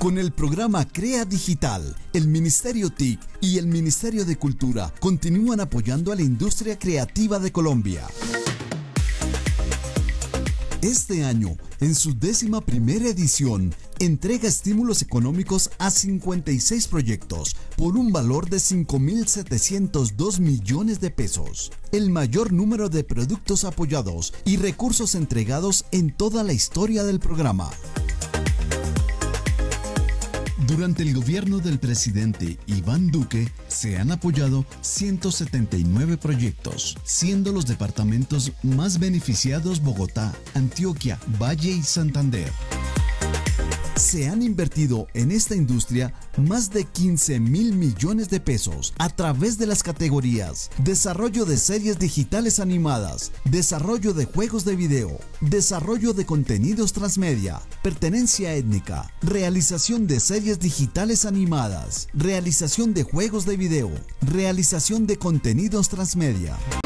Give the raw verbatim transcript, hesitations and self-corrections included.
Con el programa Crea Digital, el Ministerio T I C y el Ministerio de Cultura continúan apoyando a la industria creativa de Colombia. Este año, en su décima primera edición, entrega estímulos económicos a cincuenta y seis proyectos por un valor de cinco mil setecientos dos millones de pesos, el mayor número de productos apoyados y recursos entregados en toda la historia del programa. Durante el gobierno del presidente Iván Duque se han apoyado ciento setenta y nueve proyectos, siendo los departamentos más beneficiados Bogotá, Antioquia, Valle y Santander. Se han invertido en esta industria más de quince mil millones de pesos a través de las categorías desarrollo de series digitales animadas, desarrollo de juegos de video, desarrollo de contenidos transmedia, pertenencia étnica, realización de series digitales animadas, realización de juegos de video, realización de contenidos transmedia.